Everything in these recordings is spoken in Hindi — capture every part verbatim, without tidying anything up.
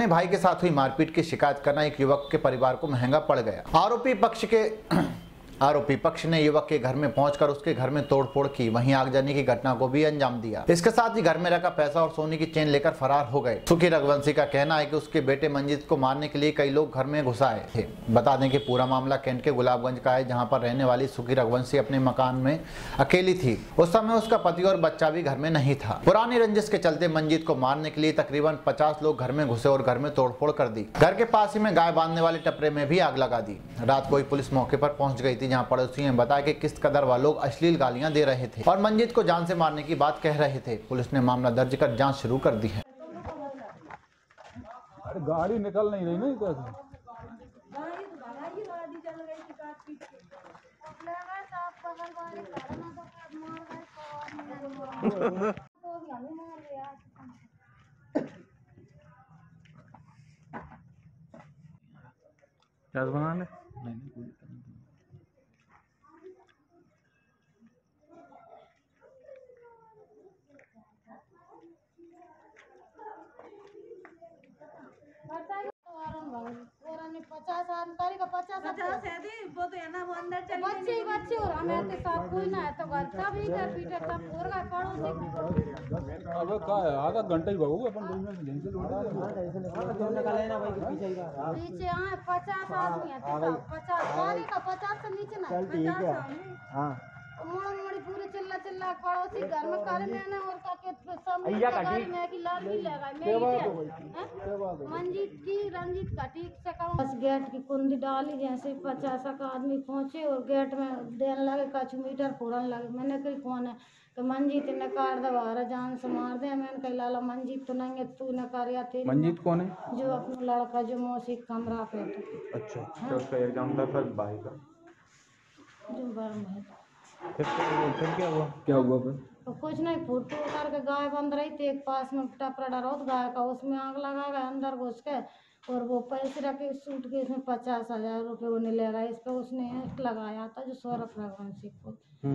अपने भाई के साथ हुई मारपीट की शिकायत करना एक युवक के परिवार को महंगा पड़ गया। आरोपी पक्ष के आरोपी पक्ष ने युवक के घर में पहुंचकर उसके घर में तोड़फोड़ की, वहीं आगजनी की घटना को भी अंजाम दिया। इसके साथ ही घर में रखा पैसा और सोने की चेन लेकर फरार हो गए। सुखी रघुवंशी का कहना है कि उसके बेटे मंजीत को मारने के लिए कई लोग घर में घुस आए थे। बता दें कि पूरा मामला कैंट के गुलाबगंज का है, जहां पर रहने वाली सुखी रघुवंशी अपने मकान में अकेली थी। उस समय उसका पति और बच्चा भी घर में नहीं था। पुरानी रंजिश के चलते मंजीत को मारने के लिए तकरीबन पचास लोग घर में घुसे और घर में तोड़फोड़ कर दी। घर के पास ही में गाय बांधने वाले टपरे में भी आग लगा दी। रात को ही पुलिस मौके पर पहुंच गई थी, जहां पड़ोसियों ने बताया कि किस कदर वाले लोग अश्लील गालियां दे रहे थे और मंजीत को जान से मारने की बात कह रहे थे। पुलिस ने मामला दर्ज कर जांच शुरू कर दी है। अरे गाड़ी निकल नहीं रही ना क्या बनाने पचास तारीख का पचास पचास है दी वो तो है ना वो अंदर चले बच्चे ही बच्चे और हमें तो सब कोई ना है तो घर सब ही कर पीटे सब और का पड़ोसी अब का है आधा घंटा ही भागोगे अपन दो मिनट लेंगे पीछे हां पचास आदमी है तो पचास तारीख का पचास से नीचे ना पचास हां मोड़ मोड़ी पूरे चिल्ला चिल्ला पड़ोसी घर में करे मैंने और का के सब गाड़ी में की लाल भी लगा मैं मंजीत की रंजीत का ठीक से कम बस गेट की कुंडी डाली जैसे पचास का आदमी पहुंचे और गेट में देने लगे कछ मीटर फोड़न लगे। मैंने कही कौन है तो मंजीत ने कार दबा जान से मार दे। मैंने कही लाला मंजीत तो नहीं है तू न कर थे। मंजीत कौन है? जो अपना लड़का जो मौसी कमरा पे था। अच्छा तो उसका एग्जाम था फिर भाई का जो बर्म है फिर फिर क्या हुआ क्या हुआ फिर तो कुछ नहीं फोटो करके गाय बंद रही थी एक पास में टपरा डरा गाय का उसमें आग लगा गया अंदर घुस के और वो पैसे रखे सूट के इसमें पचास हजार रुपये वो नहीं ले रहा इस पर उसने लगाया था जो सौरभ रघुवंशी को।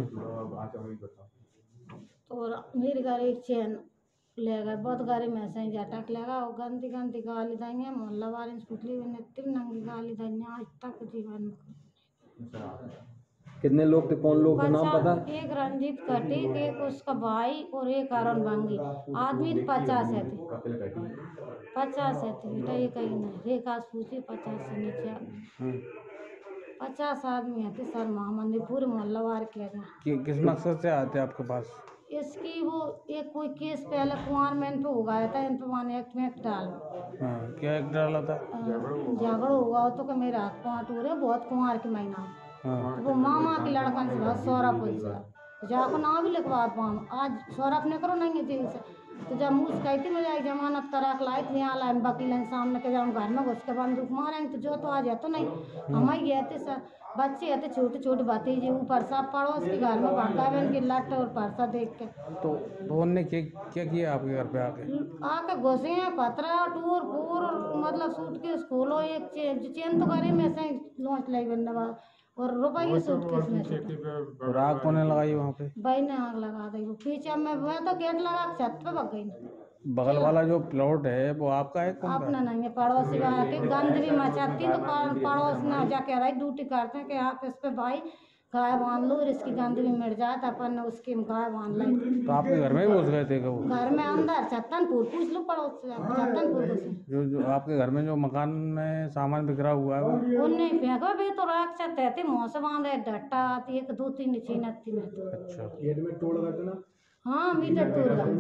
तो मेरी गाड़ी एक चैन ले गए बहुत गाड़ी में से ही झटक लगा और गंदी गंदी गाली देंगे मोहल्ला वाले पुतली इतनी नंगी गाली देंगे आज तक जीवन में। कितने लोग थे कौन लोग थे नाम पता? एक रंजीत कटीक एक उसका भाई और एक अरुण भांगी आदमी पचास है थे पचास है थे बेटा ये कहीं नहीं रेखा पूछी पचास से नीचे आदमी पचास आदमी है थे सर महामंदी पूरे मोहल्ला वार के कि, किस मकसद से आते आपके पास? इसकी वो एक कोई केस पहले कुंवर में तो हो गया था इन पर माने एक्ट में एक डाल हाँ क्या एक डाला था? झगड़ा हुआ तो कि मेरे हाथ पाँव टूरे बहुत कुंवर की महीना हाँ। तो वो मामा के लड़का से बहुत सौरभ पुलिस जाको ना भी लिखवा पाऊँ आज सौरभ ने करो नहीं जेल से तो जब मुझ कही थी मुझे जमानत तराक लाई थी यहाँ लाइन वकील सामने के जब घर में घुस के बंदूक मारेंगे तो जो तो आ जाए तो नहीं हम ही गए थे सर बच्चे आते छोटे छोटे भतीजे ऊपर सब पड़ोस के घर में भागा बहन की लट और परसा देख के तो उन्होंने क्या क्या किया आपके घर पे आके? आके घुसे हैं पतरा टूर पूर मतलब सूट के खोलो एक चेन चेन तो करे में से लौट लाई बंदा और रुपये सूटकेस में से आग कौन लगाई वहाँ पे? भाई ने आग लगा दी वो पीछे में मैं तो गेट लगा छत पे भग गई। बगल वाला जो प्लॉट है वो आपका है? कौन अपना नहीं है पड़ोसी वाला के गंद भी मचाती तो पड़ोस में जाके रही ड्यूटी करते हैं कि आप इस पे भाई गाय बांध लो और इसकी गंद भी मिट जाए तो अपन ने उसकी गाय बांध ली। तो आपके घर में भी घुस गए थे वो? घर में अंदर छत्तनपुर पूछ लो पड़ोस से छत्तनपुर जो जो आपके घर में जो मकान में सामान बिखरा हुआ है वो उन्हें फेंका भी तो राख सकते थे मुँह से बांधे डट्टा आती एक दो तीन छीनत थी में तो अच्छा में तोड़ गए थे ना? हाँ मीटर टूट गया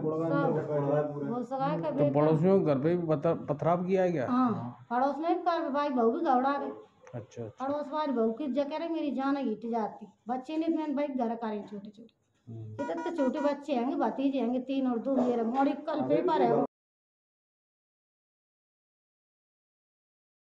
वो सगाई का तो पड़ोसियों घर पे भी पथराव किया है क्या? हाँ पड़ोस में भी कर भाई बहू भी घबरा गए। अच्छा पड़ोस वाली बहू की जगह मेरी जान हिट जाती बच्चे ने मैंने भाई घर करें छोटे छोटे इतने तो छोटे बच्चे हैं भतीजे हैं तीन और दो मेरे मोड़ी कल पेपर है वो